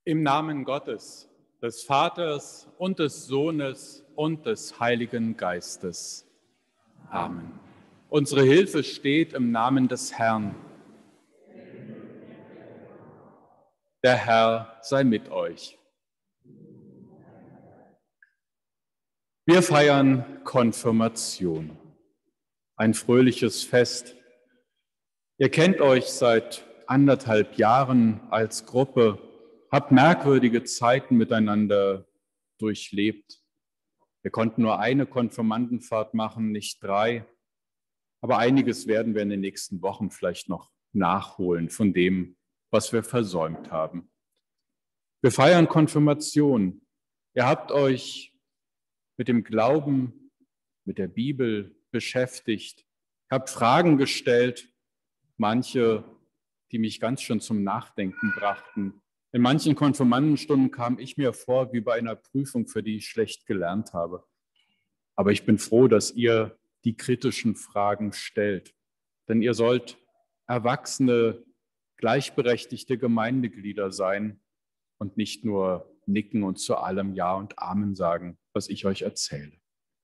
Im Namen Gottes, des Vaters und des Sohnes und des Heiligen Geistes. Amen. Unsere Hilfe steht im Namen des Herrn. Der Herr sei mit euch. Wir feiern Konfirmation, ein fröhliches Fest. Ihr kennt euch seit 1,5 Jahren als Gruppe, habt merkwürdige Zeiten miteinander durchlebt. Wir konnten nur eine Konfirmandenfahrt machen, nicht 3. Aber einiges werden wir in den nächsten Wochen vielleicht noch nachholen von dem, was wir versäumt haben. Wir feiern Konfirmation. Ihr habt euch mit dem Glauben, mit der Bibel beschäftigt, habt Fragen gestellt, manche, die mich ganz schön zum Nachdenken brachten. In manchen Konfirmandenstunden kam ich mir vor wie bei einer Prüfung, für die ich schlecht gelernt habe. Aber ich bin froh, dass ihr die kritischen Fragen stellt. Denn ihr sollt erwachsene, gleichberechtigte Gemeindeglieder sein und nicht nur nicken und zu allem Ja und Amen sagen, was ich euch erzähle.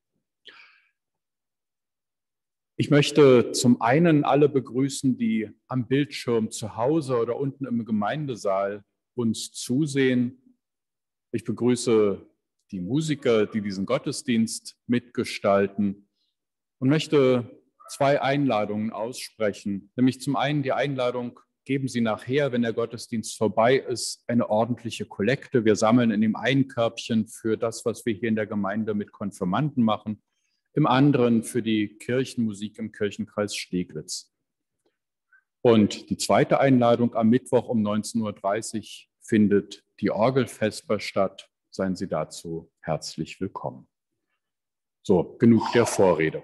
Ich möchte zum einen alle begrüßen, die am Bildschirm zu Hause oder unten im Gemeindesaal uns zusehen. Ich begrüße die Musiker, die diesen Gottesdienst mitgestalten und möchte 2 Einladungen aussprechen. Nämlich zum einen die Einladung, geben Sie nachher, wenn der Gottesdienst vorbei ist, eine ordentliche Kollekte. Wir sammeln in dem einen Körbchen für das, was wir hier in der Gemeinde mit Konfirmanden machen, im anderen für die Kirchenmusik im Kirchenkreis Steglitz. Und die zweite Einladung am Mittwoch um 19:30 Uhr findet die Orgelvesper statt. Seien Sie dazu herzlich willkommen. So, genug der Vorrede.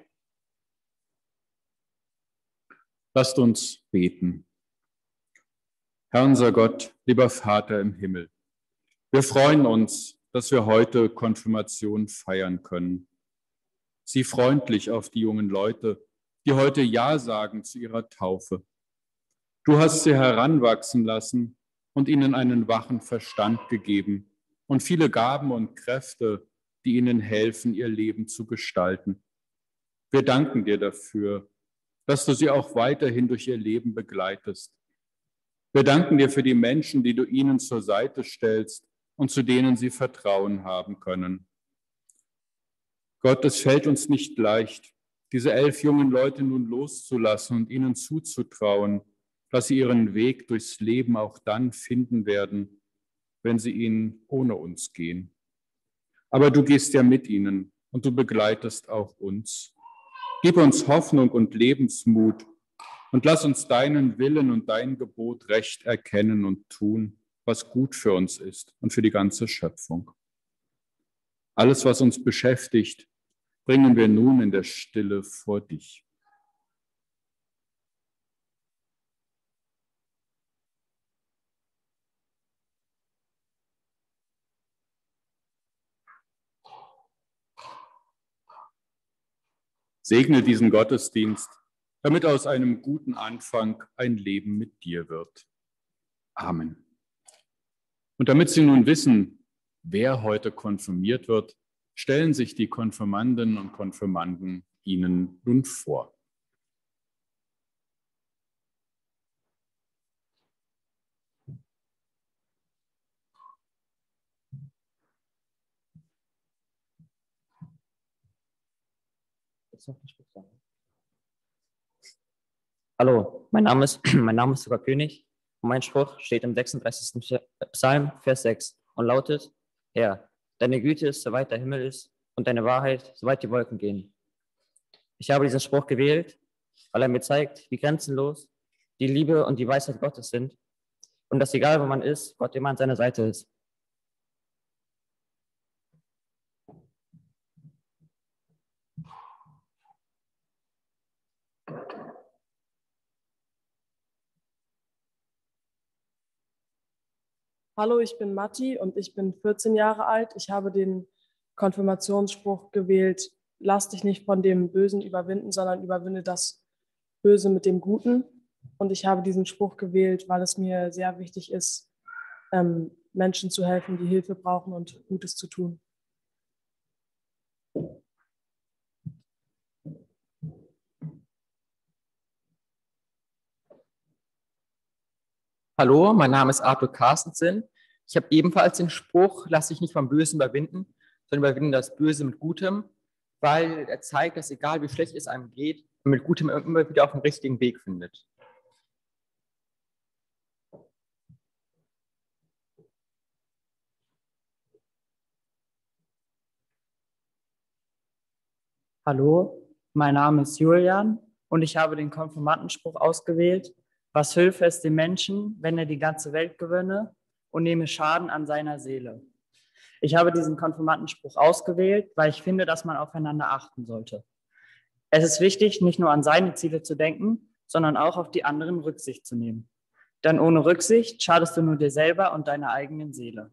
Lasst uns beten. Herr unser Gott, lieber Vater im Himmel, wir freuen uns, dass wir heute Konfirmation feiern können. Sieh freundlich auf die jungen Leute, die heute Ja sagen zu ihrer Taufe. Du hast sie heranwachsen lassen und ihnen einen wachen Verstand gegeben und viele Gaben und Kräfte, die ihnen helfen, ihr Leben zu gestalten. Wir danken dir dafür, dass du sie auch weiterhin durch ihr Leben begleitest. Wir danken dir für die Menschen, die du ihnen zur Seite stellst und zu denen sie Vertrauen haben können. Gott, es fällt uns nicht leicht, diese 11 jungen Leute nun loszulassen und ihnen zuzutrauen, dass sie ihren Weg durchs Leben auch dann finden werden, wenn sie ihn ohne uns gehen. Aber du gehst ja mit ihnen und du begleitest auch uns. Gib uns Hoffnung und Lebensmut und lass uns deinen Willen und dein Gebot recht erkennen und tun, was gut für uns ist und für die ganze Schöpfung. Alles, was uns beschäftigt, bringen wir nun in der Stille vor dich. Segne diesen Gottesdienst, damit aus einem guten Anfang ein Leben mit dir wird. Amen. Und damit Sie nun wissen, wer heute konfirmiert wird, stellen sich die Konfirmandinnen und Konfirmanden Ihnen nun vor. Hallo, mein Name ist Luca König und mein Spruch steht im 36. Psalm, Vers 6 und lautet: Herr, deine Güte ist, soweit der Himmel ist, und deine Wahrheit, soweit die Wolken gehen. Ich habe diesen Spruch gewählt, weil er mir zeigt, wie grenzenlos die Liebe und die Weisheit Gottes sind und dass egal wo man ist, Gott immer an seiner Seite ist. Hallo, ich bin Matti und ich bin 14 Jahre alt. Ich habe den Konfirmationsspruch gewählt: Lass dich nicht von dem Bösen überwinden, sondern überwinde das Böse mit dem Guten. Und ich habe diesen Spruch gewählt, weil es mir sehr wichtig ist, Menschen zu helfen, die Hilfe brauchen und Gutes zu tun. Hallo, mein Name ist Arthur Carstensen. Ich habe ebenfalls den Spruch, lass dich nicht vom Bösen überwinden, sondern überwinde das Böse mit Gutem, weil er zeigt, dass egal wie schlecht es einem geht, man mit Gutem immer wieder auf den richtigen Weg findet. Hallo, mein Name ist Julian und ich habe den Konfirmandenspruch ausgewählt. Was hilfe es dem Menschen, wenn er die ganze Welt gewönne und nehme Schaden an seiner Seele? Ich habe diesen Konfirmandenspruch ausgewählt, weil ich finde, dass man aufeinander achten sollte. Es ist wichtig, nicht nur an seine Ziele zu denken, sondern auch auf die anderen Rücksicht zu nehmen. Denn ohne Rücksicht schadest du nur dir selber und deiner eigenen Seele.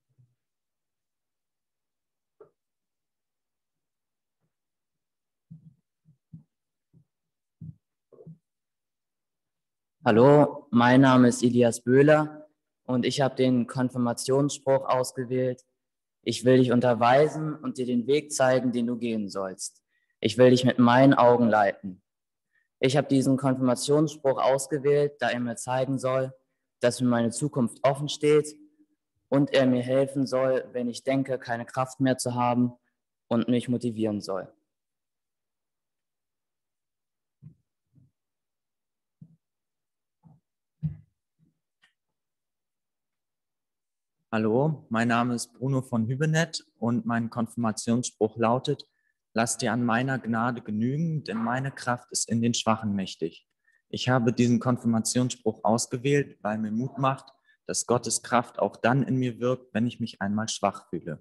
Hallo, mein Name ist Elias Böhler und ich habe den Konfirmationsspruch ausgewählt. Ich will dich unterweisen und dir den Weg zeigen, den du gehen sollst. Ich will dich mit meinen Augen leiten. Ich habe diesen Konfirmationsspruch ausgewählt, da er mir zeigen soll, dass mir meine Zukunft offen steht und er mir helfen soll, wenn ich denke, keine Kraft mehr zu haben und mich motivieren soll. Hallo, mein Name ist Bruno von Hübenet und mein Konfirmationsspruch lautet: Lass dir an meiner Gnade genügen, denn meine Kraft ist in den Schwachen mächtig. Ich habe diesen Konfirmationsspruch ausgewählt, weil mir Mut macht, dass Gottes Kraft auch dann in mir wirkt, wenn ich mich einmal schwach fühle.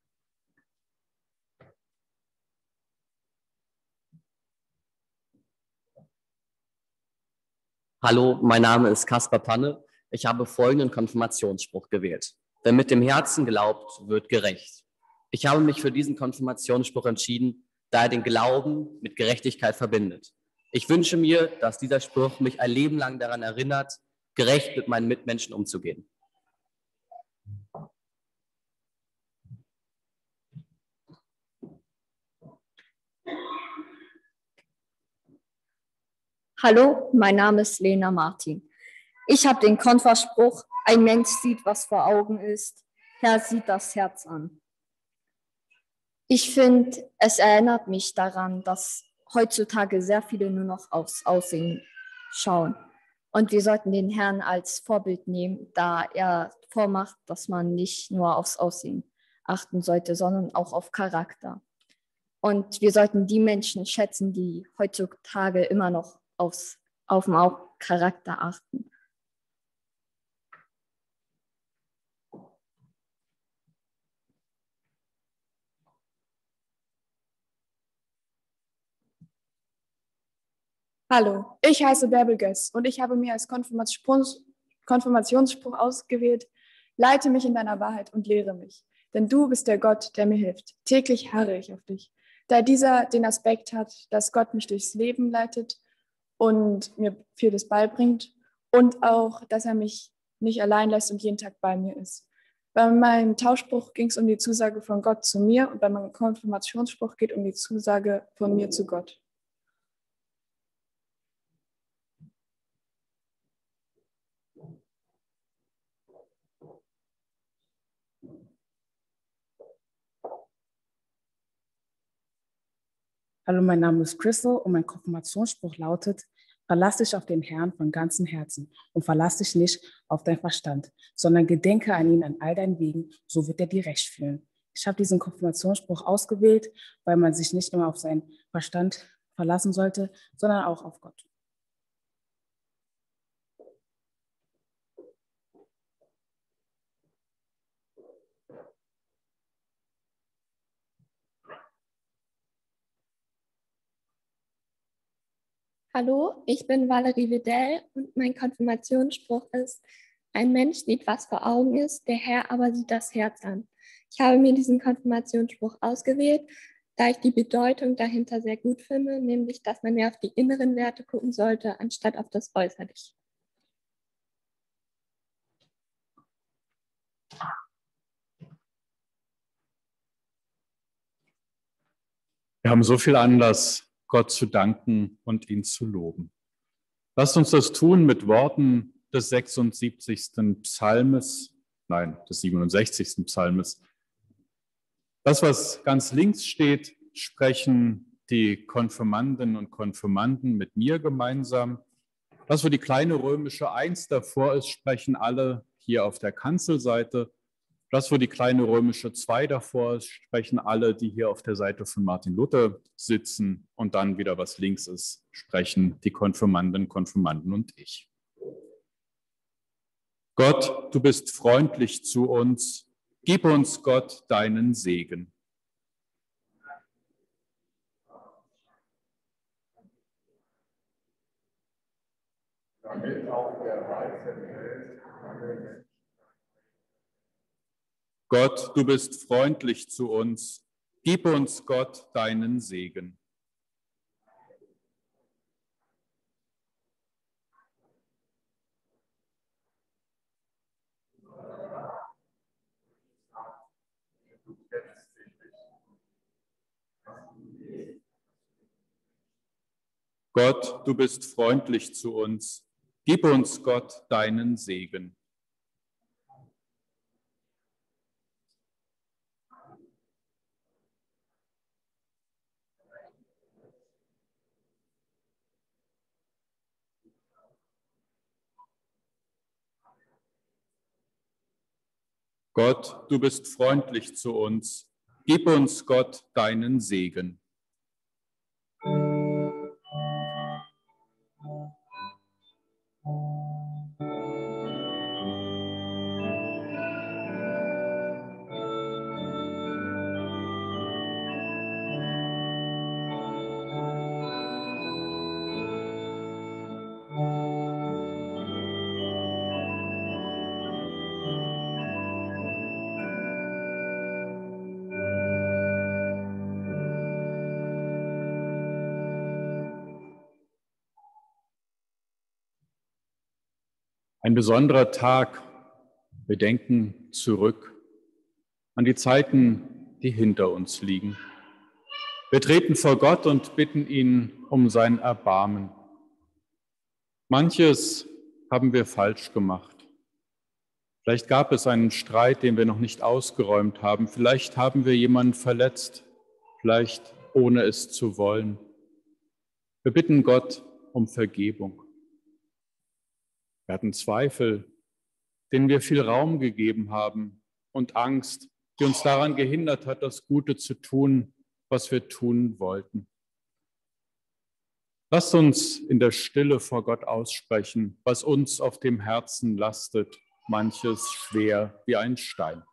Hallo, mein Name ist Kaspar Panne. Ich habe folgenden Konfirmationsspruch gewählt. Wer mit dem Herzen glaubt, wird gerecht. Ich habe mich für diesen Konfirmationsspruch entschieden, da er den Glauben mit Gerechtigkeit verbindet. Ich wünsche mir, dass dieser Spruch mich ein Leben lang daran erinnert, gerecht mit meinen Mitmenschen umzugehen. Hallo, mein Name ist Lena Martin. Ich habe den Konferspruch: Ein Mensch sieht, was vor Augen ist. Herr sieht das Herz an. Ich finde, es erinnert mich daran, dass heutzutage sehr viele nur noch aufs Aussehen schauen. Und wir sollten den Herrn als Vorbild nehmen, da er vormacht, dass man nicht nur aufs Aussehen achten sollte, sondern auch auf Charakter. Und wir sollten die Menschen schätzen, die heutzutage immer noch auf den Charakter achten. Hallo, ich heiße Bärbel Göss und ich habe mir als Konfirmationsspruch ausgewählt: Leite mich in deiner Wahrheit und lehre mich, denn du bist der Gott, der mir hilft. Täglich harre ich auf dich. Da dieser den Aspekt hat, dass Gott mich durchs Leben leitet und mir vieles beibringt und auch, dass er mich nicht allein lässt und jeden Tag bei mir ist. Bei meinem Tauschspruch ging es um die Zusage von Gott zu mir und bei meinem Konfirmationsspruch geht es um die Zusage von mir zu Gott. Hallo, mein Name ist Crystal und mein Konfirmationsspruch lautet: Verlass dich auf den Herrn von ganzem Herzen und verlass dich nicht auf deinen Verstand, sondern gedenke an ihn an all deinen Wegen, so wird er dir recht führen. Ich habe diesen Konfirmationsspruch ausgewählt, weil man sich nicht immer auf seinen Verstand verlassen sollte, sondern auch auf Gott. Hallo, ich bin Valerie Wedell und mein Konfirmationsspruch ist: Ein Mensch sieht, was vor Augen ist, der Herr aber sieht das Herz an. Ich habe mir diesen Konfirmationsspruch ausgewählt, da ich die Bedeutung dahinter sehr gut finde, nämlich, dass man mehr auf die inneren Werte gucken sollte, anstatt auf das Äußerliche. Wir haben so viel Anlass, Gott zu danken und ihn zu loben. Lasst uns das tun mit Worten des 67. Psalmes, nein, des 67. Psalmes. Das, was ganz links steht, sprechen die Konfirmandinnen und Konfirmanden mit mir gemeinsam. Das, wo die kleine römische 1 davor ist, sprechen alle hier auf der Kanzelseite. Das, wo die kleine römische 2 davor ist, sprechen alle, die hier auf der Seite von Martin Luther sitzen. Und dann wieder, was links ist, sprechen die Konfirmandinnen, Konfirmanden und ich. Gott, du bist freundlich zu uns. Gib uns, Gott, deinen Segen. Damit auch der Weizen hält. Amen. Gott, du bist freundlich zu uns. Gib uns, Gott, deinen Segen. Gott, du bist freundlich zu uns. Gib uns, Gott, deinen Segen. Gott, du bist freundlich zu uns. Gib uns, Gott, deinen Segen. Ein besonderer Tag. Wir denken zurück an die Zeiten, die hinter uns liegen. Wir treten vor Gott und bitten ihn um sein Erbarmen. Manches haben wir falsch gemacht. Vielleicht gab es einen Streit, den wir noch nicht ausgeräumt haben. Vielleicht haben wir jemanden verletzt, vielleicht ohne es zu wollen. Wir bitten Gott um Vergebung. Wir hatten Zweifel, denen wir viel Raum gegeben haben, und Angst, die uns daran gehindert hat, das Gute zu tun, was wir tun wollten. Lasst uns in der Stille vor Gott aussprechen, was uns auf dem Herzen lastet, manches schwer wie ein Stein.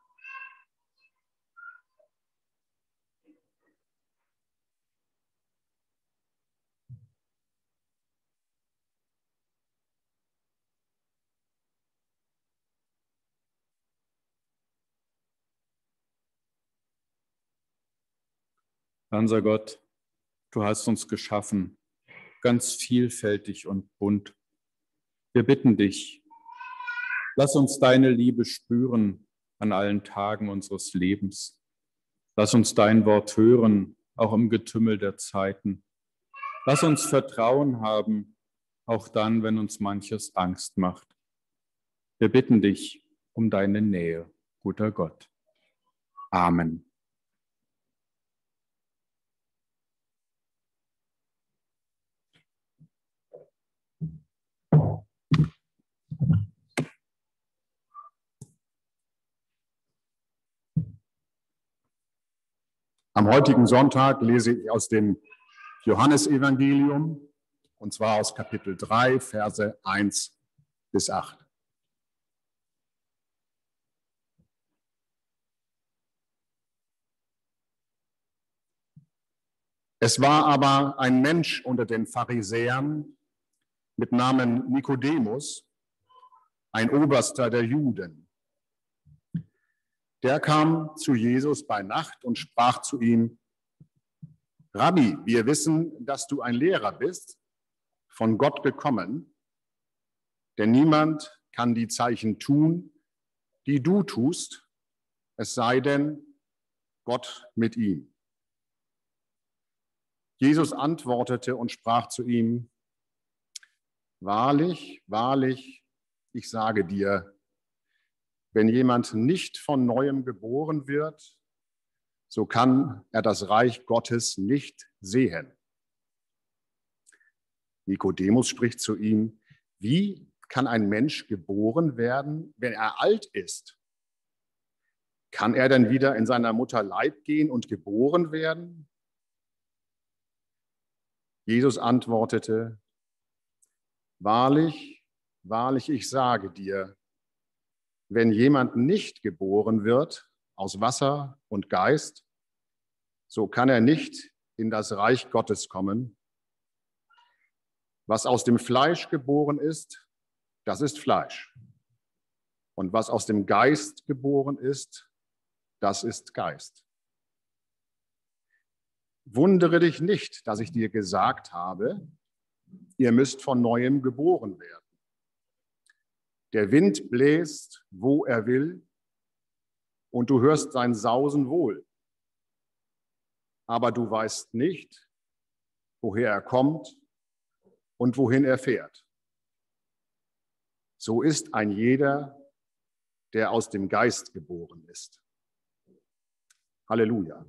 Unser Gott, du hast uns geschaffen, ganz vielfältig und bunt. Wir bitten dich, lass uns deine Liebe spüren an allen Tagen unseres Lebens. Lass uns dein Wort hören, auch im Getümmel der Zeiten. Lass uns Vertrauen haben, auch dann, wenn uns manches Angst macht. Wir bitten dich um deine Nähe, guter Gott. Amen. Am heutigen Sonntag lese ich aus dem Johannesevangelium, und zwar aus Kapitel 3, Verse 1 bis 8. Es war aber ein Mensch unter den Pharisäern mit Namen Nikodemus, ein Oberster der Juden. Der kam zu Jesus bei Nacht und sprach zu ihm: Rabbi, wir wissen, dass du ein Lehrer bist, von Gott gekommen, denn niemand kann die Zeichen tun, die du tust, es sei denn Gott mit ihm. Jesus antwortete und sprach zu ihm: Wahrlich, wahrlich, ich sage dir, wenn jemand nicht von Neuem geboren wird, so kann er das Reich Gottes nicht sehen. Nikodemus spricht zu ihm: Wie kann ein Mensch geboren werden, wenn er alt ist? Kann er denn wieder in seiner Mutter Leib gehen und geboren werden? Jesus antwortete: Wahrlich, wahrlich, ich sage dir, wenn jemand nicht geboren wird aus Wasser und Geist, so kann er nicht in das Reich Gottes kommen. Was aus dem Fleisch geboren ist, das ist Fleisch. Und was aus dem Geist geboren ist, das ist Geist. Wundere dich nicht, dass ich dir gesagt habe, ihr müsst von Neuem geboren werden. Der Wind bläst, wo er will, und du hörst sein Sausen wohl. Aber du weißt nicht, woher er kommt und wohin er fährt. So ist ein jeder, der aus dem Geist geboren ist. Halleluja.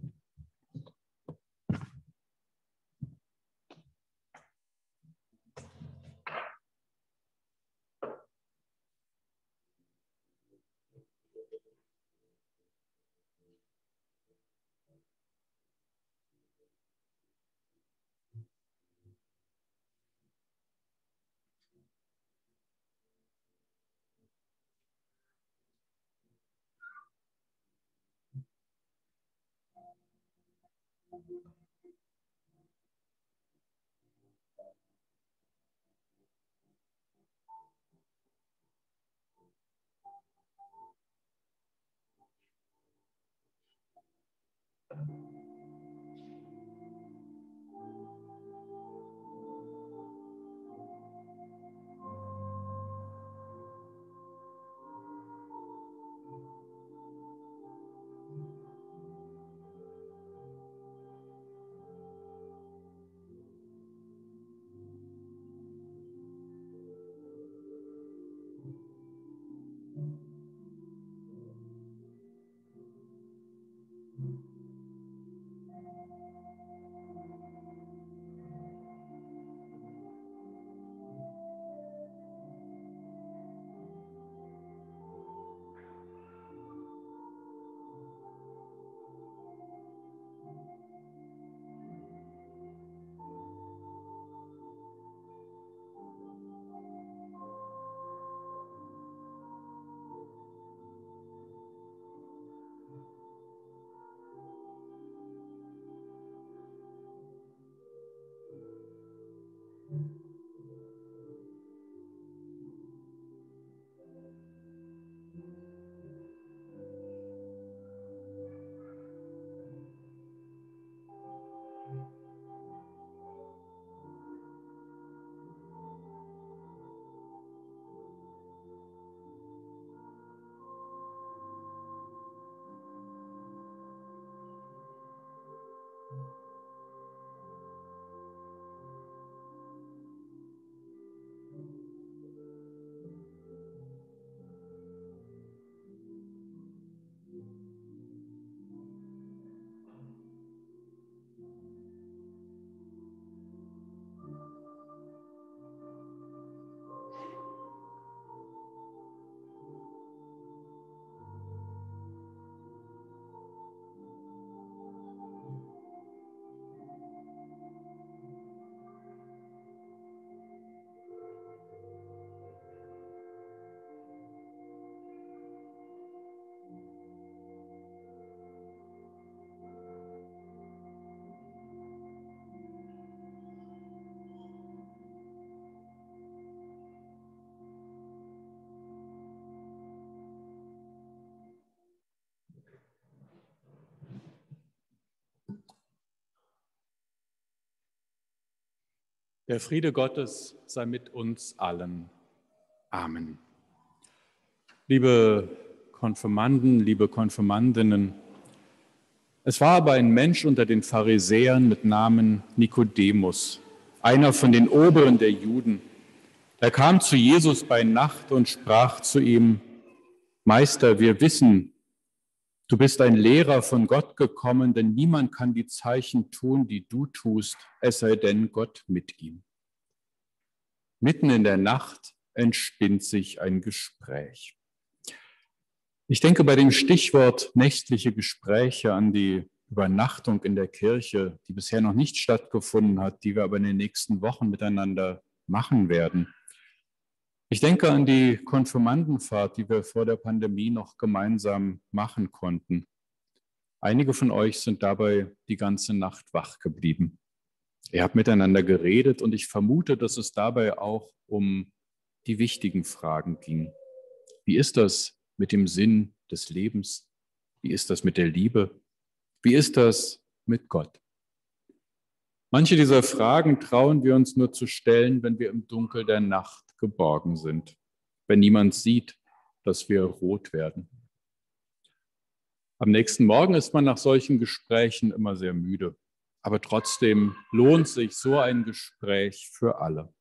Der Friede Gottes sei mit uns allen. Amen. Liebe Konfirmanden, liebe Konfirmandinnen, Es war aber ein Mensch unter den Pharisäern mit Namen Nikodemus, einer von den Oberen der Juden. Er kam zu Jesus bei Nacht und sprach zu ihm: Meister, wir wissen, du bist ein Lehrer von Gott gekommen, denn niemand kann die Zeichen tun, die du tust, es sei denn Gott mit ihm. Mitten in der Nacht entspinnt sich ein Gespräch. Ich denke bei dem Stichwort nächtliche Gespräche an die Übernachtung in der Kirche, die bisher noch nicht stattgefunden hat, die wir aber in den nächsten Wochen miteinander machen werden. Ich denke an die Konfirmandenfahrt, die wir vor der Pandemie noch gemeinsam machen konnten. Einige von euch sind dabei die ganze Nacht wach geblieben. Ihr habt miteinander geredet und ich vermute, dass es dabei auch um die wichtigen Fragen ging. Wie ist das mit dem Sinn des Lebens? Wie ist das mit der Liebe? Wie ist das mit Gott? Manche dieser Fragen trauen wir uns nur zu stellen, wenn wir im Dunkel der Nacht geborgen sind, wenn niemand sieht, dass wir rot werden. Am nächsten Morgen ist man nach solchen Gesprächen immer sehr müde, aber trotzdem lohnt sich so ein Gespräch für alle.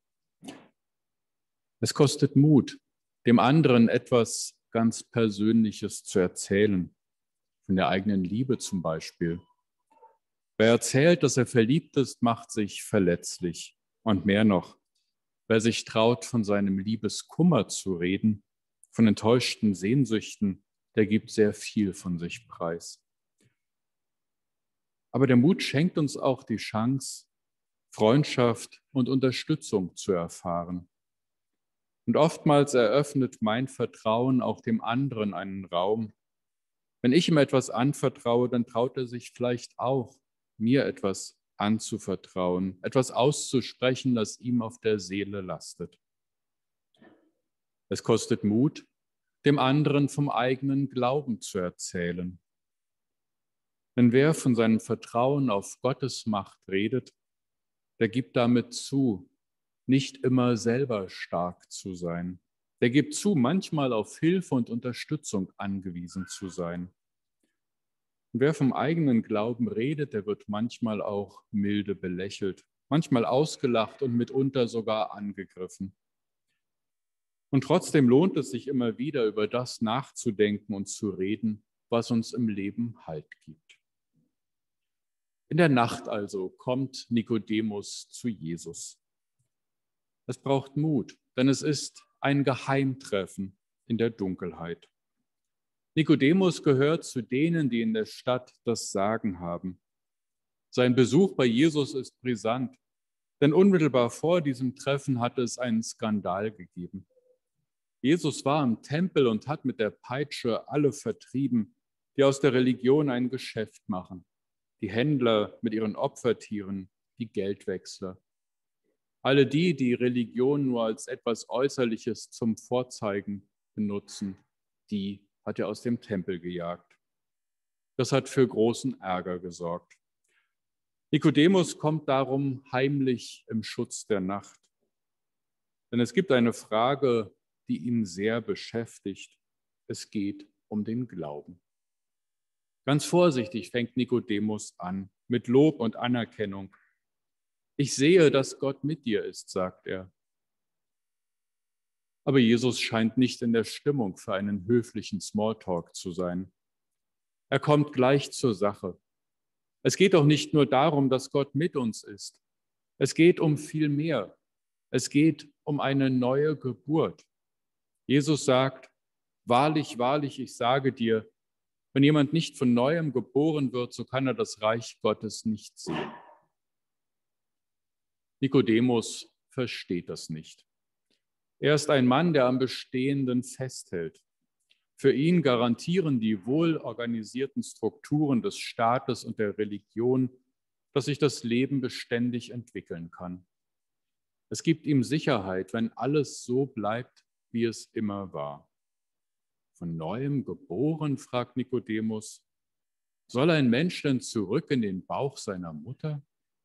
Es kostet Mut, dem anderen etwas ganz Persönliches zu erzählen, von der eigenen Liebe zum Beispiel. Wer erzählt, dass er verliebt ist, macht sich verletzlich. Und mehr noch, wer sich traut, von seinem Liebeskummer zu reden, von enttäuschten Sehnsüchten, der gibt sehr viel von sich preis. Aber der Mut schenkt uns auch die Chance, Freundschaft und Unterstützung zu erfahren. Und oftmals eröffnet mein Vertrauen auch dem anderen einen Raum. Wenn ich ihm etwas anvertraue, dann traut er sich vielleicht auch, mir etwas anzuvertrauen, etwas auszusprechen, das ihm auf der Seele lastet. Es kostet Mut, dem anderen vom eigenen Glauben zu erzählen. Denn wer von seinem Vertrauen auf Gottes Macht redet, der gibt damit zu, nicht immer selber stark zu sein. Der gibt zu, manchmal auf Hilfe und Unterstützung angewiesen zu sein. Und wer vom eigenen Glauben redet, der wird manchmal auch milde belächelt, manchmal ausgelacht und mitunter sogar angegriffen. Und trotzdem lohnt es sich immer wieder, über das nachzudenken und zu reden, was uns im Leben Halt gibt. In der Nacht also kommt Nikodemus zu Jesus. Es braucht Mut, denn es ist ein Geheimtreffen in der Dunkelheit. Nikodemus gehört zu denen, die in der Stadt das Sagen haben. Sein Besuch bei Jesus ist brisant, denn unmittelbar vor diesem Treffen hatte es einen Skandal gegeben. Jesus war im Tempel und hat mit der Peitsche alle vertrieben, die aus der Religion ein Geschäft machen. Die Händler mit ihren Opfertieren, die Geldwechsler. Alle die, die Religion nur als etwas Äußerliches zum Vorzeigen benutzen, die hat er aus dem Tempel gejagt. Das hat für großen Ärger gesorgt. Nikodemus kommt darum heimlich im Schutz der Nacht. Denn es gibt eine Frage, die ihn sehr beschäftigt. Es geht um den Glauben. Ganz vorsichtig fängt Nikodemus an, mit Lob und Anerkennung. Ich sehe, dass Gott mit dir ist, sagt er. Aber Jesus scheint nicht in der Stimmung für einen höflichen Smalltalk zu sein. Er kommt gleich zur Sache. Es geht doch nicht nur darum, dass Gott mit uns ist. Es geht um viel mehr. Es geht um eine neue Geburt. Jesus sagt, wahrlich, wahrlich, ich sage dir, wenn jemand nicht von Neuem geboren wird, so kann er das Reich Gottes nicht sehen. Nikodemus versteht das nicht. Er ist ein Mann, der am Bestehenden festhält. Für ihn garantieren die wohlorganisierten Strukturen des Staates und der Religion, dass sich das Leben beständig entwickeln kann. Es gibt ihm Sicherheit, wenn alles so bleibt, wie es immer war. Von Neuem geboren, fragt Nikodemus, soll ein Mensch denn zurück in den Bauch seiner Mutter?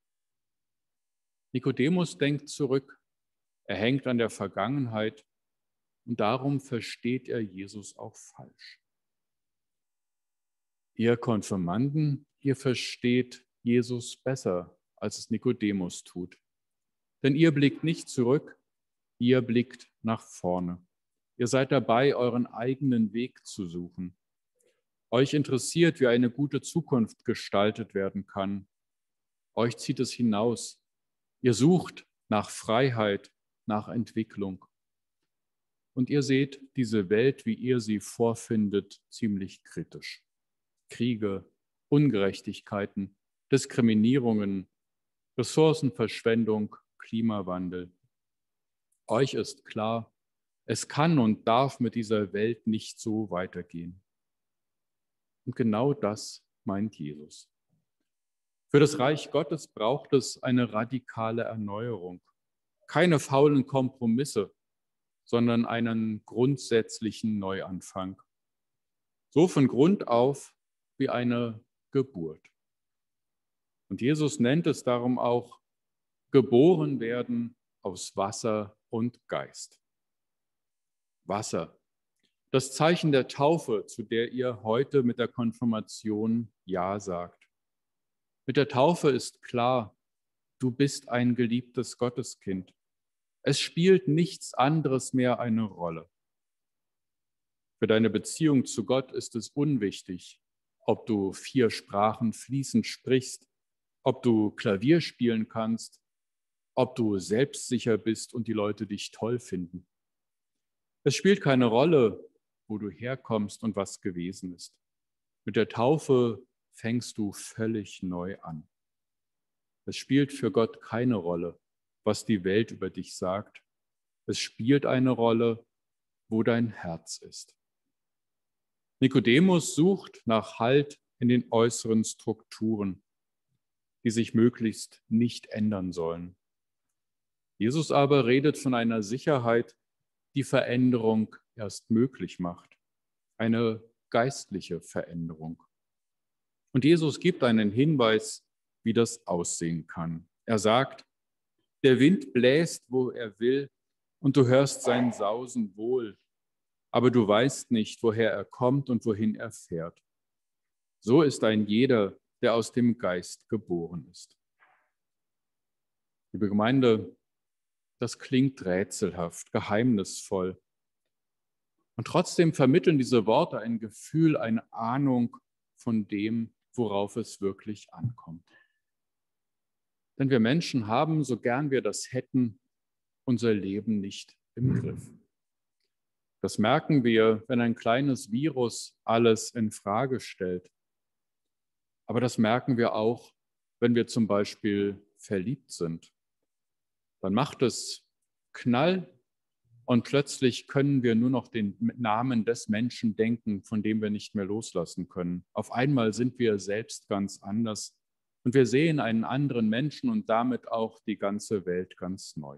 Nikodemus denkt zurück, er hängt an der Vergangenheit und darum versteht er Jesus auch falsch. Ihr Konfirmanden, ihr versteht Jesus besser, als es Nikodemus tut. Denn ihr blickt nicht zurück, ihr blickt nach vorne. Ihr seid dabei, euren eigenen Weg zu suchen. Euch interessiert, wie eine gute Zukunft gestaltet werden kann. Euch zieht es hinaus. Ihr sucht nach Freiheit, nach Entwicklung. Und ihr seht diese Welt, wie ihr sie vorfindet, ziemlich kritisch. Kriege, Ungerechtigkeiten, Diskriminierungen, Ressourcenverschwendung, Klimawandel. Euch ist klar, es kann und darf mit dieser Welt nicht so weitergehen. Und genau das meint Jesus. Für das Reich Gottes braucht es eine radikale Erneuerung. Keine faulen Kompromisse, sondern einen grundsätzlichen Neuanfang. So von Grund auf wie eine Geburt. Und Jesus nennt es darum auch geboren werden aus Wasser und Geist. Wasser, das Zeichen der Taufe, zu der ihr heute mit der Konfirmation Ja sagt. Mit der Taufe ist klar, du bist ein geliebtes Gotteskind. Es spielt nichts anderes mehr eine Rolle. Für deine Beziehung zu Gott ist es unwichtig, ob du 4 Sprachen fließend sprichst, ob du Klavier spielen kannst, ob du selbstsicher bist und die Leute dich toll finden. Es spielt keine Rolle, wo du herkommst und was gewesen ist. Mit der Taufe fängst du völlig neu an. Es spielt für Gott keine Rolle, was die Welt über dich sagt. Es spielt eine Rolle, wo dein Herz ist. Nikodemus sucht nach Halt in den äußeren Strukturen, die sich möglichst nicht ändern sollen. Jesus aber redet von einer Sicherheit, die Veränderung erst möglich macht. Eine geistliche Veränderung. Und Jesus gibt einen Hinweis, wie das aussehen kann. Er sagt, der Wind bläst, wo er will, und du hörst sein Sausen wohl, aber du weißt nicht, woher er kommt und wohin er fährt. So ist ein jeder, der aus dem Geist geboren ist. Liebe Gemeinde, das klingt rätselhaft, geheimnisvoll. Und trotzdem vermitteln diese Worte ein Gefühl, eine Ahnung von dem, worauf es wirklich ankommt. Denn wir Menschen haben, so gern wir das hätten, unser Leben nicht im Griff. Das merken wir, wenn ein kleines Virus alles in Frage stellt. Aber das merken wir auch, wenn wir zum Beispiel verliebt sind. Dann macht es Knall und plötzlich können wir nur noch den Namen des Menschen denken, von dem wir nicht mehr loslassen können. Auf einmal sind wir selbst ganz anders und wir sehen einen anderen Menschen und damit auch die ganze Welt ganz neu.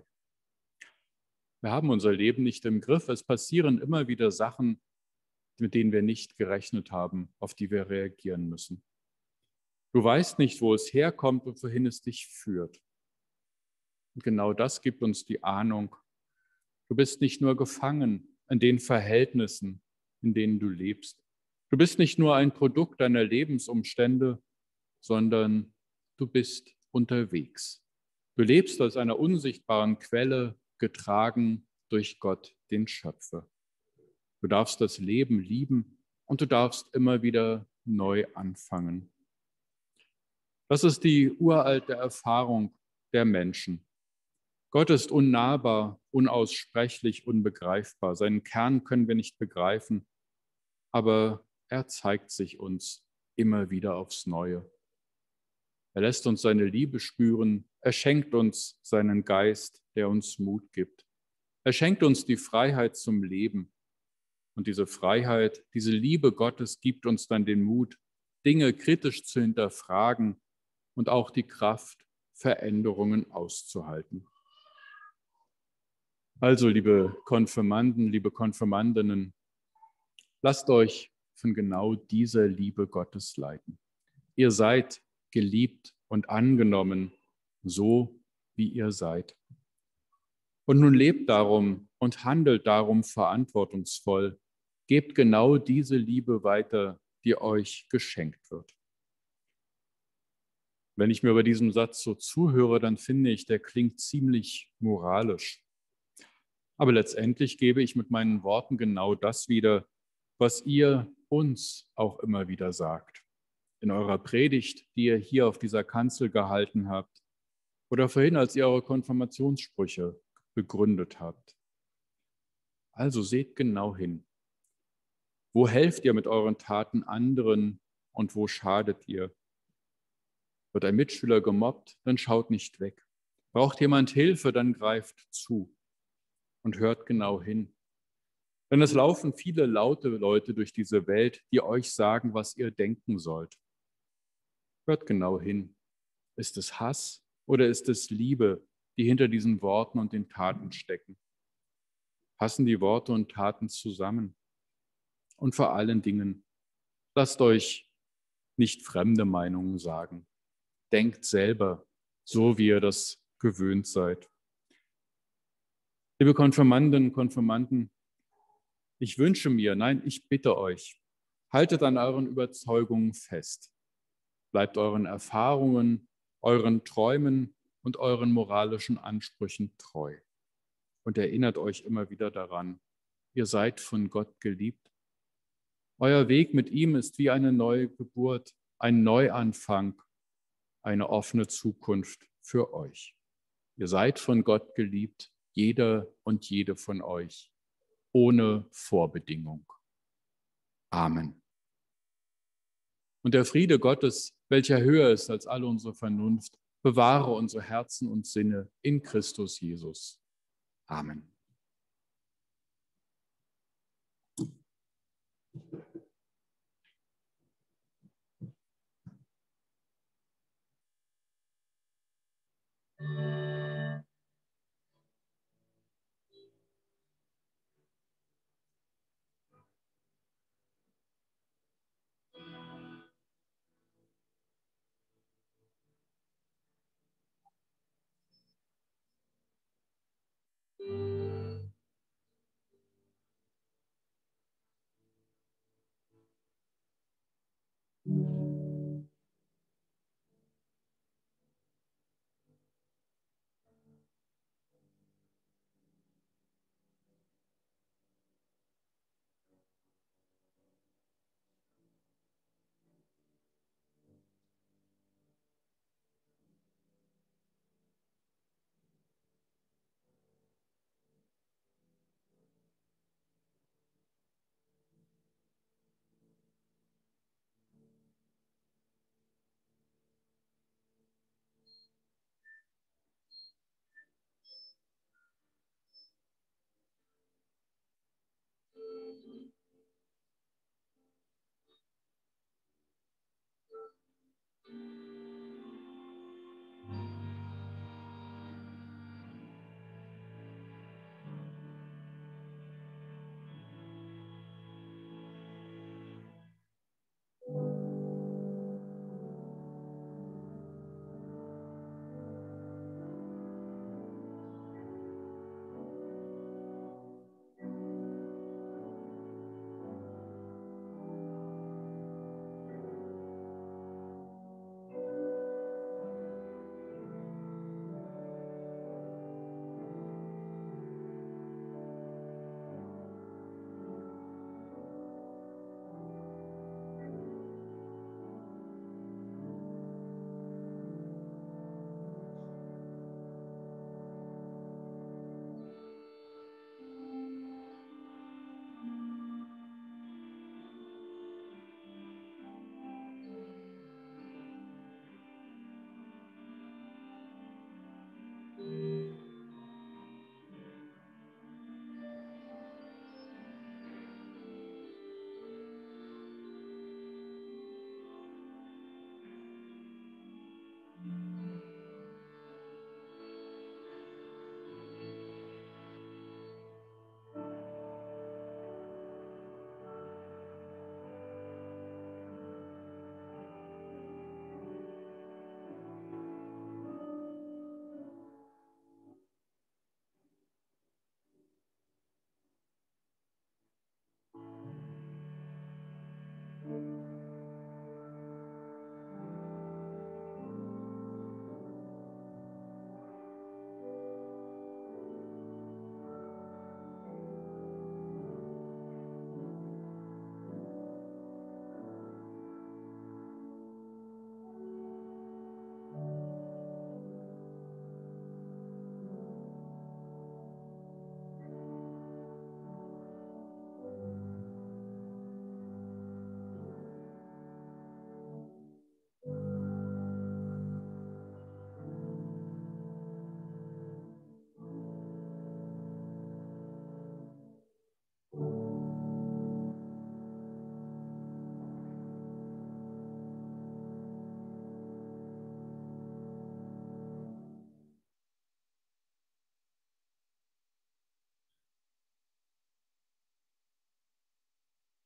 Wir haben unser Leben nicht im Griff. Es passieren immer wieder Sachen, mit denen wir nicht gerechnet haben, auf die wir reagieren müssen. Du weißt nicht, wo es herkommt und wohin es dich führt. Und genau das gibt uns die Ahnung. Du bist nicht nur gefangen in den Verhältnissen, in denen du lebst. Du bist nicht nur ein Produkt deiner Lebensumstände, sondern du bist unterwegs. Du lebst aus einer unsichtbaren Quelle, getragen durch Gott, den Schöpfer. Du darfst das Leben lieben und du darfst immer wieder neu anfangen. Das ist die uralte Erfahrung der Menschen. Gott ist unnahbar, unaussprechlich, unbegreifbar. Seinen Kern können wir nicht begreifen, aber er zeigt sich uns immer wieder aufs Neue. Er lässt uns seine Liebe spüren. Er schenkt uns seinen Geist, der uns Mut gibt. Er schenkt uns die Freiheit zum Leben. Und diese Freiheit, diese Liebe Gottes gibt uns dann den Mut, Dinge kritisch zu hinterfragen und auch die Kraft, Veränderungen auszuhalten. Also, liebe Konfirmanden, liebe Konfirmandinnen, lasst euch von genau dieser Liebe Gottes leiten. Ihr seid geliebt und angenommen, so wie ihr seid. Und nun lebt darum und handelt darum verantwortungsvoll. Gebt genau diese Liebe weiter, die euch geschenkt wird. Wenn ich mir über diesen Satz so zuhöre, dann finde ich, der klingt ziemlich moralisch. Aber letztendlich gebe ich mit meinen Worten genau das wieder, was ihr uns auch immer wieder sagt. In eurer Predigt, die ihr hier auf dieser Kanzel gehalten habt, oder vorhin, als ihr eure Konfirmationssprüche begründet habt. Also seht genau hin. Wo helft ihr mit euren Taten anderen und wo schadet ihr? Wird ein Mitschüler gemobbt, dann schaut nicht weg. Braucht jemand Hilfe, dann greift zu und hört genau hin. Denn es laufen viele laute Leute durch diese Welt, die euch sagen, was ihr denken sollt. Hört genau hin. Ist es Hass oder ist es Liebe, die hinter diesen Worten und den Taten stecken? Passen die Worte und Taten zusammen? Und vor allen Dingen, lasst euch nicht fremde Meinungen sagen. Denkt selber, so wie ihr das gewöhnt seid. Liebe Konfirmandinnen und Konfirmanden, ich wünsche mir, nein, ich bitte euch, haltet an euren Überzeugungen fest. Bleibt euren Erfahrungen, euren Träumen und euren moralischen Ansprüchen treu. Und erinnert euch immer wieder daran, ihr seid von Gott geliebt. Euer Weg mit ihm ist wie eine neue Geburt, ein Neuanfang, eine offene Zukunft für euch. Ihr seid von Gott geliebt, jeder und jede von euch, ohne Vorbedingung. Amen. Und der Friede Gottes, welcher höher ist als alle unsere Vernunft, bewahre unsere Herzen und Sinne in Christus Jesus. Amen.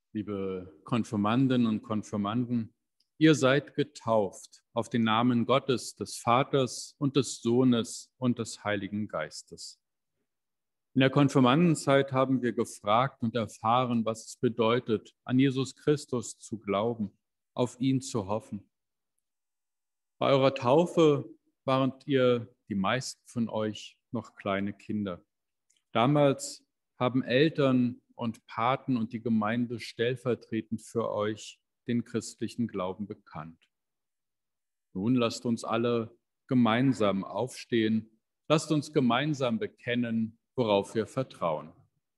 Liebe Konfirmandinnen und Konfirmanden, ihr seid getauft auf den Namen Gottes, des Vaters und des Sohnes und des Heiligen Geistes. In der Konfirmandenzeit haben wir gefragt und erfahren, was es bedeutet, an Jesus Christus zu glauben, auf ihn zu hoffen. Bei eurer Taufe wart ihr, die meisten von euch, noch kleine Kinder. Damals haben Eltern und Paten und die Gemeinde stellvertretend für euch den christlichen Glauben bekannt. Nun lasst uns alle gemeinsam aufstehen. Lasst uns gemeinsam bekennen, worauf wir vertrauen.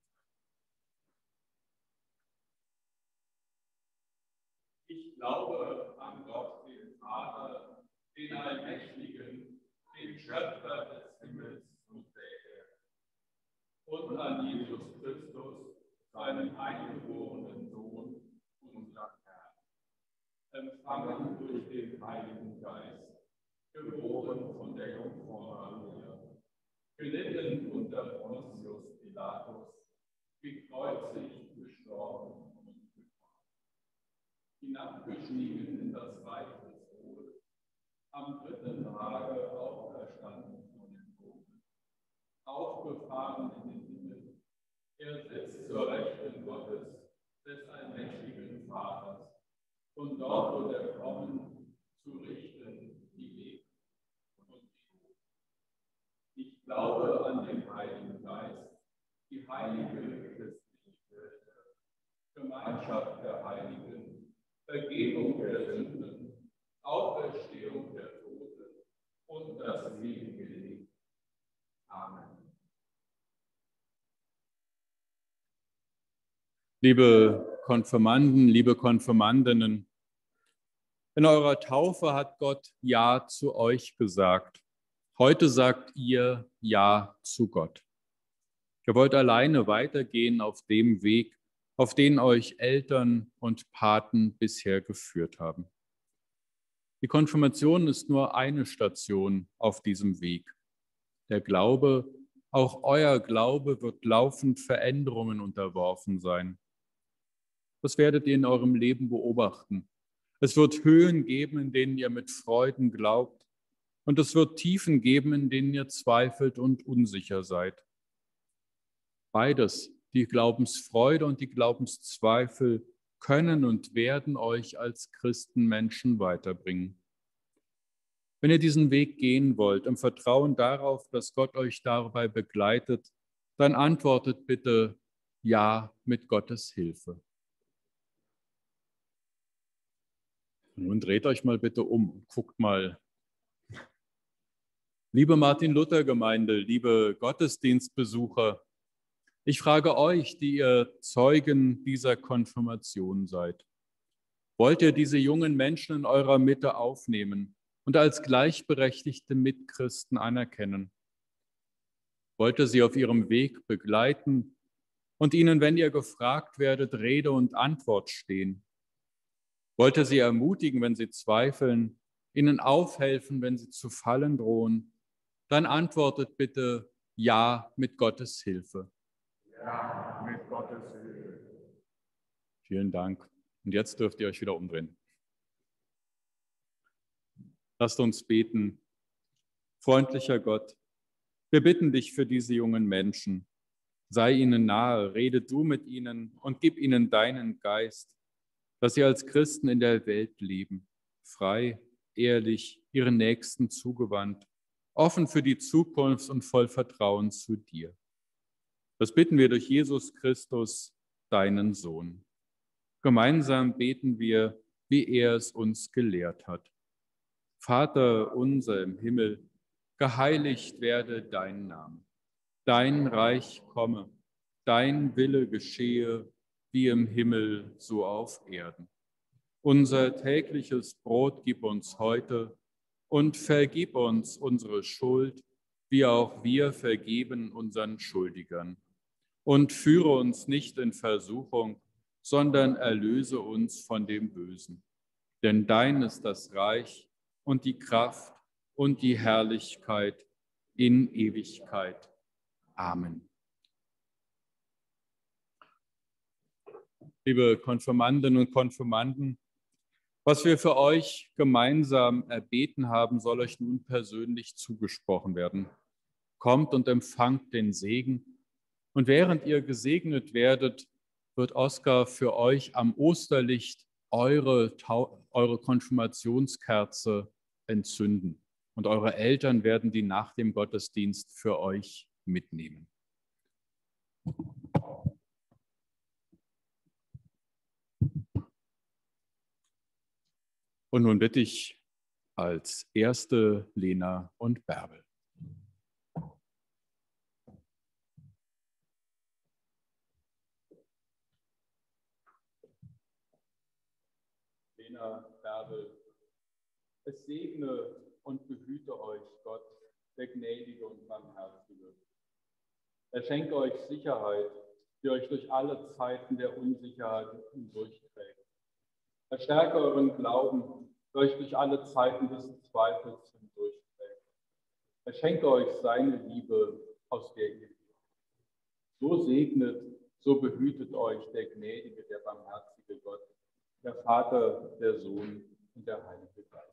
Ich glaube an Gott, den Vater, den Allmächtigen, den Schöpfer des Himmels und der Erde, und an Jesus Christus, seinen eingeborenen Sohn, unseren Herrn, empfangen durch den Heiligen Geist, geboren von der Jungfrau Maria, gelitten unter Pontius Pilatus, gekreuzigt, gestorben und begraben, hinabgestiegen in das Reich des Todes, am dritten Tage auferstanden von den Toten, aufgefahren in den Himmel. Er sitzt zur Rechten Gottes, des allmächtigen Vaters, und dort wird er kommen, zu richten die Lebenden und die Toten. Ich glaube an den Heiligen Geist, die heilige christliche Kirche, Gemeinschaft der Heiligen, Vergebung der Sünden, Auferstehung der Toten und das ewige Leben. Amen. Liebe Konfirmanden, liebe Konfirmandinnen, in eurer Taufe hat Gott Ja zu euch gesagt. Heute sagt ihr Ja zu Gott. Ihr wollt alleine weitergehen auf dem Weg, auf den euch Eltern und Paten bisher geführt haben. Die Konfirmation ist nur eine Station auf diesem Weg. Der Glaube, auch euer Glaube, wird laufend Veränderungen unterworfen sein. Das werdet ihr in eurem Leben beobachten. Es wird Höhen geben, in denen ihr mit Freuden glaubt, und es wird Tiefen geben, in denen ihr zweifelt und unsicher seid. Beides, die Glaubensfreude und die Glaubenszweifel, können und werden euch als Christenmenschen weiterbringen. Wenn ihr diesen Weg gehen wollt, im Vertrauen darauf, dass Gott euch dabei begleitet, dann antwortet bitte Ja mit Gottes Hilfe. Nun dreht euch mal bitte um und guckt mal. Liebe Martin-Luther-Gemeinde, liebe Gottesdienstbesucher, ich frage euch, die ihr Zeugen dieser Konfirmation seid. Wollt ihr diese jungen Menschen in eurer Mitte aufnehmen und als gleichberechtigte Mitchristen anerkennen? Wollt ihr sie auf ihrem Weg begleiten und ihnen, wenn ihr gefragt werdet, Rede und Antwort stehen? Wollt ihr sie ermutigen, wenn sie zweifeln, ihnen aufhelfen, wenn sie zu fallen drohen? Dann antwortet bitte Ja mit Gottes Hilfe. Ja, mit Gottes Hilfe. Vielen Dank. Und jetzt dürft ihr euch wieder umdrehen. Lasst uns beten. Freundlicher Gott, wir bitten dich für diese jungen Menschen. Sei ihnen nahe, rede du mit ihnen und gib ihnen deinen Geist, dass sie als Christen in der Welt leben, frei, ehrlich, ihren Nächsten zugewandt, offen für die Zukunft und voll Vertrauen zu dir. Das bitten wir durch Jesus Christus, deinen Sohn. Gemeinsam beten wir, wie er es uns gelehrt hat. Vater unser im Himmel, geheiligt werde dein Name. Dein Reich komme, dein Wille geschehe, wie im Himmel, so auf Erden. Unser tägliches Brot gib uns heute und vergib uns unsere Schuld, wie auch wir vergeben unseren Schuldigern. Und führe uns nicht in Versuchung, sondern erlöse uns von dem Bösen. Denn dein ist das Reich und die Kraft und die Herrlichkeit in Ewigkeit. Amen. liebe Konfirmandinnen und Konfirmanden, was wir für euch gemeinsam erbeten haben, soll euch nun persönlich zugesprochen werden. Kommt und empfangt den Segen. Und während ihr gesegnet werdet, wird Oskar für euch am Osterlicht eure Konfirmationskerze entzünden. Und eure Eltern werden die nach dem Gottesdienst für euch mitnehmen. Und nun bitte ich als erste Lena und Bärbel. Lena, Bärbel, es segne und behüte euch Gott, der Gnädige und Barmherzige. Er schenke euch Sicherheit, die euch durch alle Zeiten der Unsicherheit hindurchträgt. Er stärke euren Glauben, der euch durch alle Zeiten des Zweifels hindurchträgt. Er schenke euch seine Liebe, aus der ihr lebt. So segnet, so behütet euch der gnädige, der barmherzige Gott, der Vater, der Sohn und der Heilige Geist.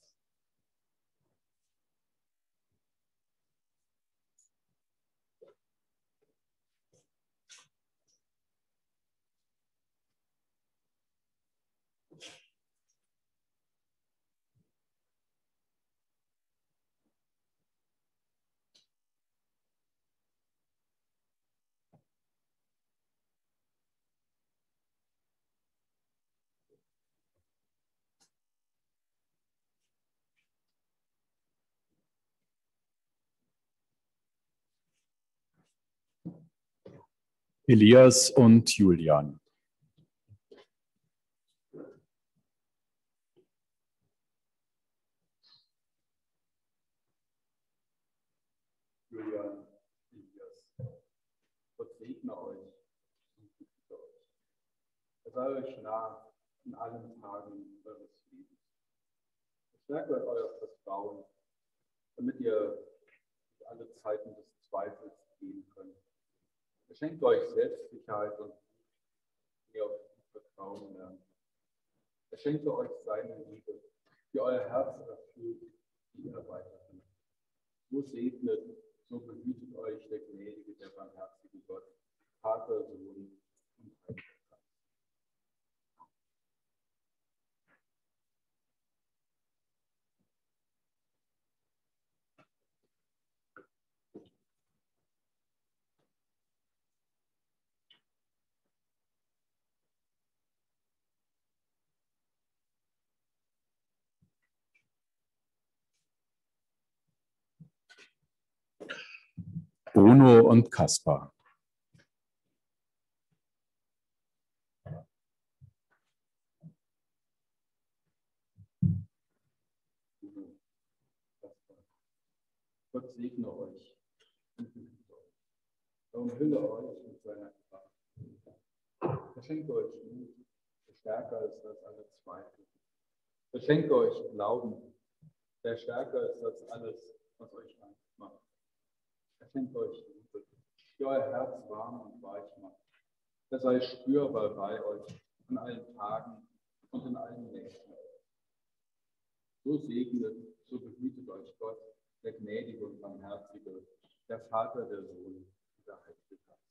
Elias und Julian. Julian, Elias, Gott segne euch und behüte euch. Er sei euch nah in allen Tagen eures Lebens. Er stärke euer Vertrauen, damit ihr durch alle Zeiten des Zweifels gehen könnt. Er schenkt euch Selbstsicherheit und ihr auf ihn Vertrauen lernt. Er schenke euch seine Liebe, die euer Herz erfüllt, die ihr weiterhin. So segnet, so behütet euch der gnädige, der barmherzige Gott, Vater, Sohn und Heiliger Geist. Bruno und Kaspar. Gott segne euch und behüte euch. Er umhülle euch mit seiner Kraft. Er schenke euch Mut, der stärker ist als alle Zweifel. Er schenke euch Glauben, der stärker ist als alles, was euch Angst macht. Er schenke euch Liebe, die euer Herz warm und weich macht. Er sei spürbar bei euch an allen Tagen und in allen Nächten. So segnet, so behütet euch Gott, der gnädige und barmherzige, der Vater, der Sohn und der Heilige Geist.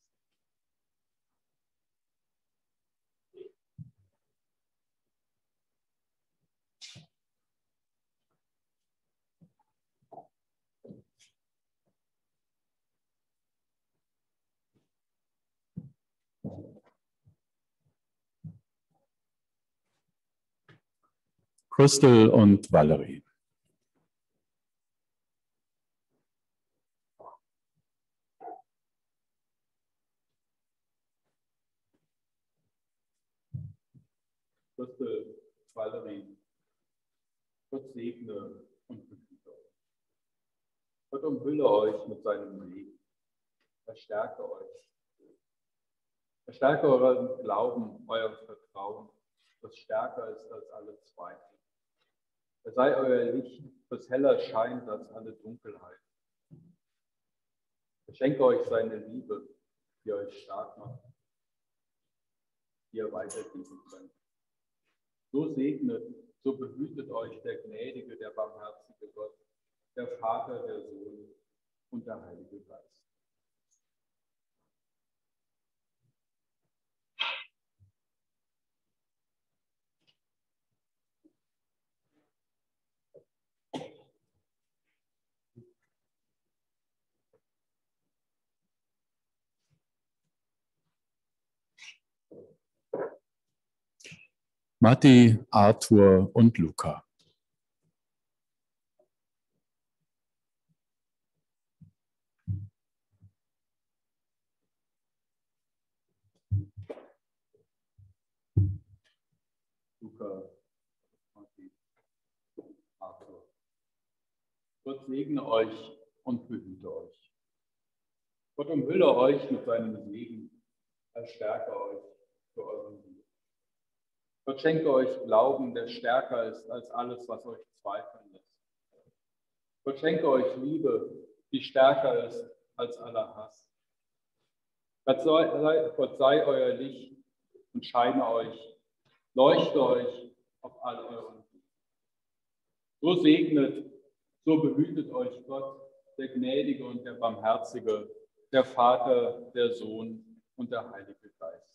Crystal und Valerie. Crystal, Valerie, Gott segne und behüte euch. Gott umhülle euch mit seinem Segen. Er stärke euch. Er stärke euren Glauben, euer Vertrauen, das stärker ist als alle Zweifel. Er sei euer Licht, das heller scheint als alle Dunkelheit. Er schenke euch seine Liebe, die euch stark macht. ihr weitergeben könnt. So segnet, so behütet euch der gnädige, der barmherzige Gott, der Vater, der Sohn und der Heilige Geist. Matti, Arthur und Luca. Luca, Matti, Arthur. Gott segne euch und behüte euch. Gott umhülle euch mit seinem Segen, er stärke euch für euren Sieg. Gott schenke euch Glauben, der stärker ist als alles, was euch zweifeln lässt. Gott schenke euch Liebe, die stärker ist als aller Hass. Gott sei euer Licht und scheine euch, leuchte euch auf all euren Weg. So segnet, so behütet euch Gott, der Gnädige und der Barmherzige, der Vater, der Sohn und der Heilige Geist.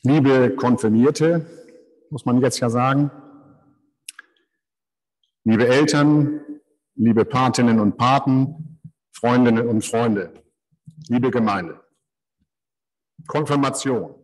Liebe Konfirmierte, muss man jetzt ja sagen, liebe Eltern, liebe Patinnen und Paten, Freundinnen und Freunde, liebe Gemeinde. Konfirmation,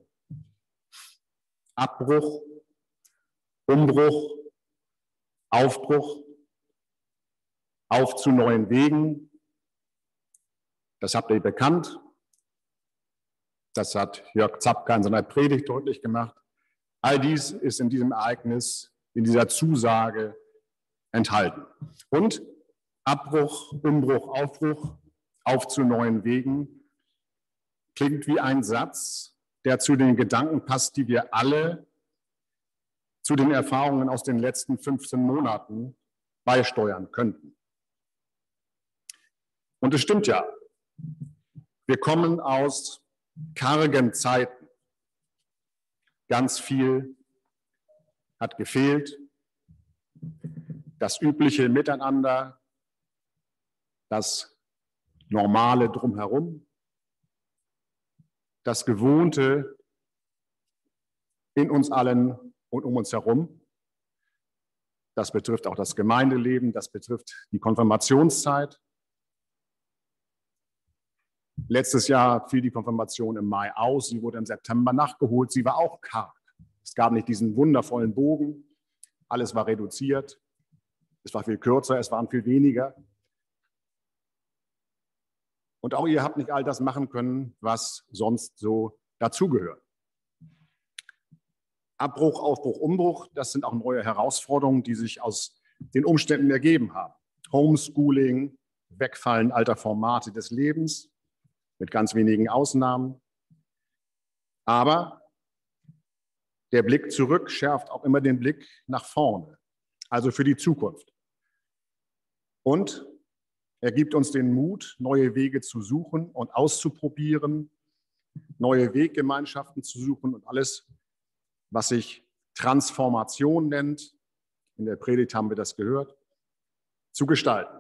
Abbruch, Umbruch, Aufbruch, auf zu neuen Wegen. Das habt ihr bekannt. Das hat Jörg Zapka in seiner Predigt deutlich gemacht. All dies ist in diesem Ereignis, in dieser Zusage enthalten. Und Abbruch, Umbruch, Aufbruch, auf zu neuen Wegen klingt wie ein Satz, der zu den Gedanken passt, die wir alle zu den Erfahrungen aus den letzten 15 Monaten beisteuern könnten. Und es stimmt ja, wir kommen aus kargen Zeiten. Ganz viel hat gefehlt. Das übliche Miteinander, das Normale drumherum, das Gewohnte in uns allen und um uns herum. Das betrifft auch das Gemeindeleben, das betrifft die Konfirmationszeit. Letztes Jahr fiel die Konfirmation im Mai aus, sie wurde im September nachgeholt, sie war auch karg. Es gab nicht diesen wundervollen Bogen, alles war reduziert, es war viel kürzer, es waren viel weniger. Und auch ihr habt nicht all das machen können, was sonst so dazugehört. Abbruch, Aufbruch, Umbruch, das sind auch neue Herausforderungen, die sich aus den Umständen ergeben haben. Homeschooling, Wegfallen alter Formate des Lebens, mit ganz wenigen Ausnahmen. Aber der Blick zurück schärft auch immer den Blick nach vorne, also für die Zukunft. Und er gibt uns den Mut, neue Wege zu suchen und auszuprobieren, neue Weggemeinschaften zu suchen und alles, was sich Transformation nennt, in der Predigt haben wir das gehört, zu gestalten.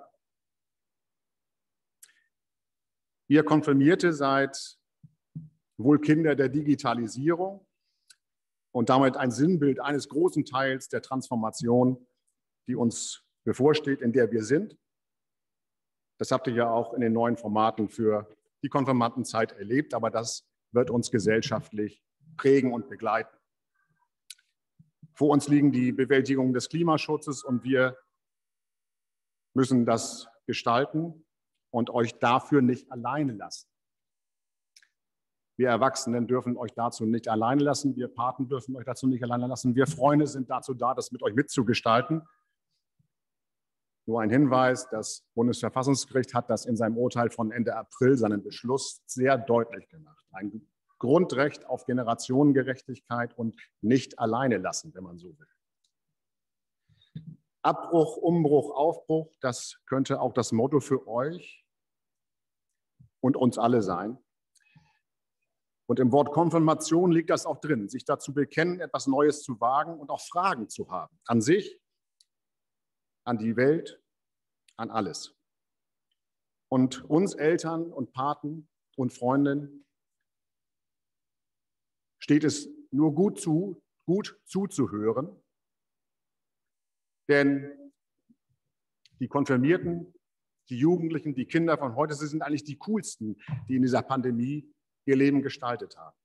Ihr Konfirmierte seid wohl Kinder der Digitalisierung und damit ein Sinnbild eines großen Teils der Transformation, die uns bevorsteht, in der wir sind. Das habt ihr ja auch in den neuen Formaten für die Konfirmandenzeit erlebt, aber das wird uns gesellschaftlich prägen und begleiten. Vor uns liegen die Bewältigung des Klimaschutzes und wir müssen das gestalten und euch dafür nicht alleine lassen. Wir Erwachsenen dürfen euch dazu nicht alleine lassen, wir Paten dürfen euch dazu nicht alleine lassen, wir Freunde sind dazu da, das mit euch mitzugestalten. Nur ein Hinweis, das Bundesverfassungsgericht hat das in seinem Urteil von Ende April, seinen Beschluss, sehr deutlich gemacht. Ein Grundrecht auf Generationengerechtigkeit und nicht alleine lassen, wenn man so will. Abbruch, Umbruch, Aufbruch, das könnte auch das Motto für euch und uns alle sein. Und im Wort Konfirmation liegt das auch drin, sich dazu bekennen, etwas Neues zu wagen und auch Fragen zu haben. An sich, an die Welt, an alles. Und uns Eltern und Paten und Freundinnen steht es nur gut zuzuhören, denn die Konfirmierten, die Jugendlichen, die Kinder von heute, sie sind eigentlich die coolsten, die in dieser Pandemie ihr Leben gestaltet haben.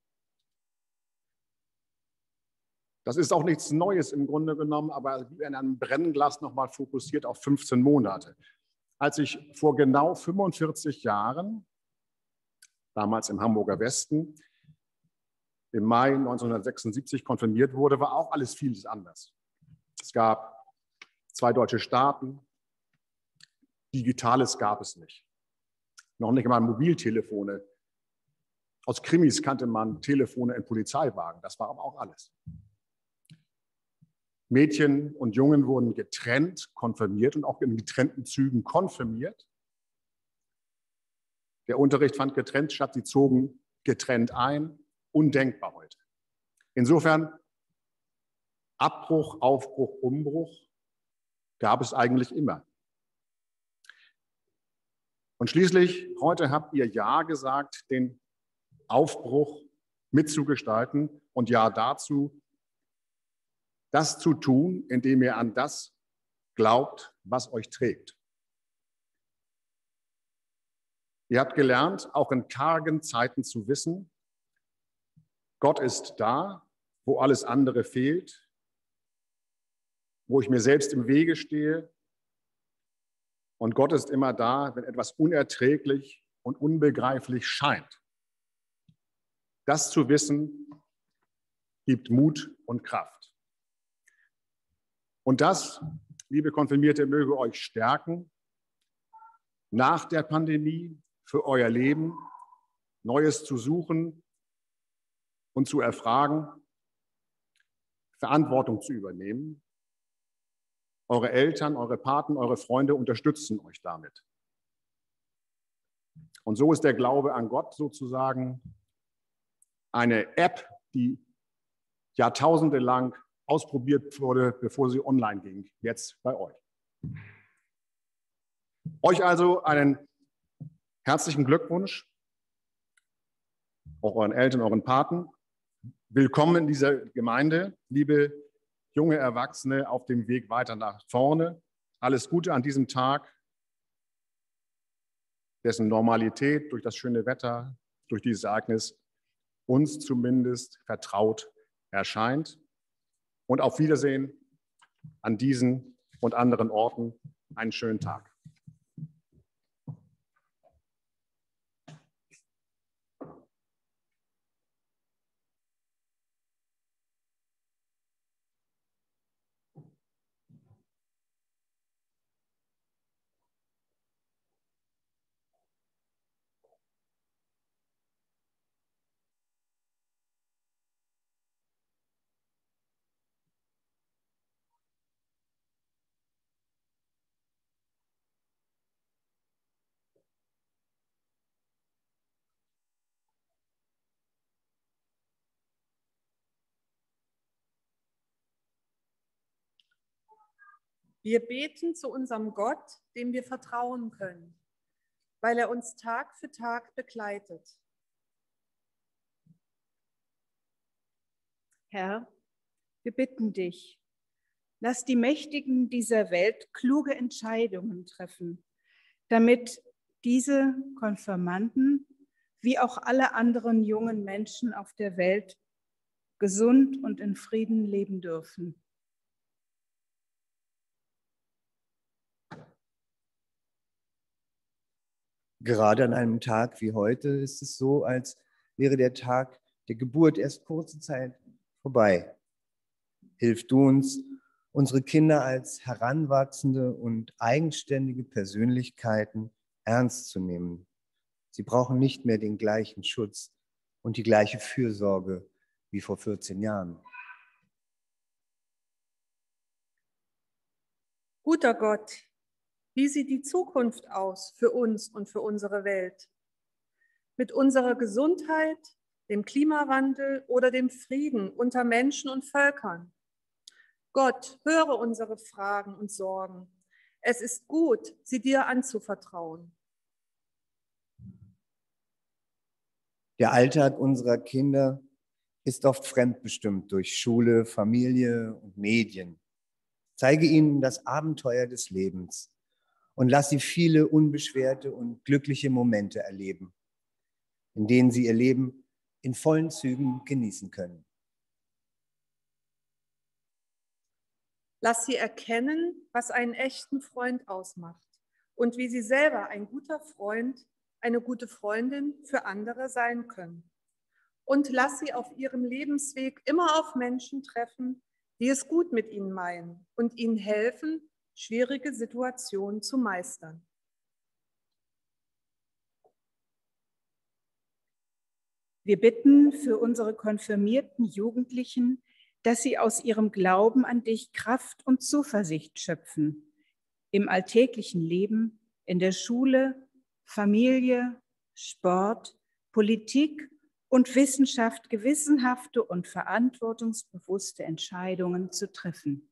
Das ist auch nichts Neues im Grunde genommen, aber wie in einem Brennglas nochmal fokussiert auf 15 Monate. Als ich vor genau 45 Jahren, damals im Hamburger Westen, im Mai 1976 konfirmiert wurde, war auch alles vieles anders. Es gab 2 deutsche Staaten, Digitales gab es nicht. Noch nicht einmal Mobiltelefone. Aus Krimis kannte man Telefone in Polizeiwagen, das war aber auch alles. Mädchen und Jungen wurden getrennt, konfirmiert und auch in getrennten Zügen konfirmiert. Der Unterricht fand getrennt statt, sie zogen getrennt ein. Undenkbar heute. Insofern Abbruch, Aufbruch, Umbruch gab es eigentlich immer. Und schließlich, heute habt ihr Ja gesagt, den Aufbruch mitzugestalten und ja dazu, das zu tun, indem ihr an das glaubt, was euch trägt. Ihr habt gelernt, auch in kargen Zeiten zu wissen, Gott ist da, wo alles andere fehlt, wo ich mir selbst im Wege stehe. Und Gott ist immer da, wenn etwas unerträglich und unbegreiflich scheint. Das zu wissen, gibt Mut und Kraft. Und das, liebe Konfirmierte, möge euch stärken, nach der Pandemie für euer Leben Neues zu suchen und zu erfragen, Verantwortung zu übernehmen. Eure Eltern, eure Paten, eure Freunde unterstützen euch damit. Und so ist der Glaube an Gott sozusagen eine App, die Jahrtausende lang ausprobiert wurde, bevor sie online ging, jetzt bei euch. Euch also einen herzlichen Glückwunsch, auch euren Eltern, euren Paten. Willkommen in dieser Gemeinde, liebe junge Erwachsene auf dem Weg weiter nach vorne. Alles Gute an diesem Tag, dessen Normalität durch das schöne Wetter, durch dieses Ereignis uns zumindest vertraut erscheint. Und auf Wiedersehen an diesen und anderen Orten. Einen schönen Tag. Wir beten zu unserem Gott, dem wir vertrauen können, weil er uns Tag für Tag begleitet. Herr, wir bitten dich, lass die Mächtigen dieser Welt kluge Entscheidungen treffen, damit diese Konfirmanden wie auch alle anderen jungen Menschen auf der Welt gesund und in Frieden leben dürfen. Gerade an einem Tag wie heute ist es so, als wäre der Tag der Geburt erst kurze Zeit vorbei. Hilf du uns, unsere Kinder als heranwachsende und eigenständige Persönlichkeiten ernst zu nehmen. Sie brauchen nicht mehr den gleichen Schutz und die gleiche Fürsorge wie vor 14 Jahren. Guter Gott, wie sieht die Zukunft aus für uns und für unsere Welt? Mit unserer Gesundheit, dem Klimawandel oder dem Frieden unter Menschen und Völkern? Gott, höre unsere Fragen und Sorgen. Es ist gut, sie dir anzuvertrauen. Der Alltag unserer Kinder ist oft fremdbestimmt durch Schule, Familie und Medien. Zeige ihnen das Abenteuer des Lebens und lass sie viele unbeschwerte und glückliche Momente erleben, in denen sie ihr Leben in vollen Zügen genießen können. Lass sie erkennen, was einen echten Freund ausmacht und wie sie selber ein guter Freund, eine gute Freundin für andere sein können. Und lass sie auf ihrem Lebensweg immer auf Menschen treffen, die es gut mit ihnen meinen und ihnen helfen, schwierige Situationen zu meistern. Wir bitten für unsere konfirmierten Jugendlichen, dass sie aus ihrem Glauben an dich Kraft und Zuversicht schöpfen, im alltäglichen Leben, in der Schule, Familie, Sport, Politik und Wissenschaft gewissenhafte und verantwortungsbewusste Entscheidungen zu treffen.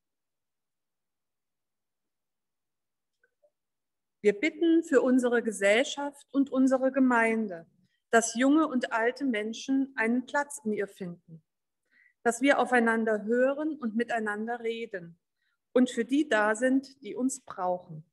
Wir bitten für unsere Gesellschaft und unsere Gemeinde, dass junge und alte Menschen einen Platz in ihr finden, dass wir aufeinander hören und miteinander reden und für die da sind, die uns brauchen.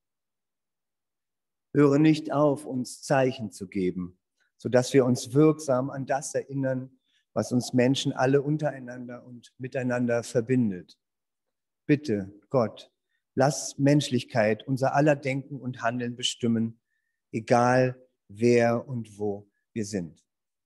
Höre nicht auf, uns Zeichen zu geben, sodass wir uns wirksam an das erinnern, was uns Menschen alle untereinander und miteinander verbindet. Bitte, Gott, lass Menschlichkeit unser aller Denken und Handeln bestimmen, egal wer und wo wir sind.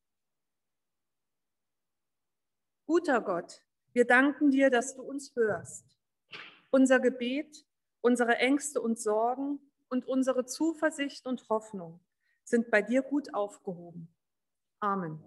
Guter Gott, wir danken dir, dass du uns hörst. Unser Gebet, unsere Ängste und Sorgen und unsere Zuversicht und Hoffnung sind bei dir gut aufgehoben. Amen.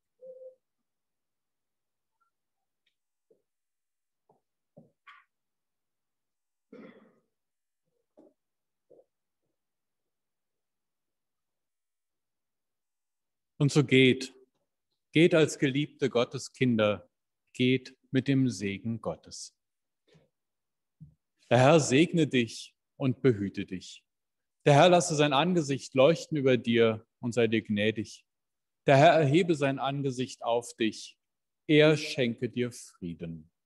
Und so geht als geliebte Gotteskinder, geht mit dem Segen Gottes. Der Herr segne dich und behüte dich. Der Herr lasse sein Angesicht leuchten über dir und sei dir gnädig. Der Herr erhebe sein Angesicht auf dich. Er schenke dir Frieden.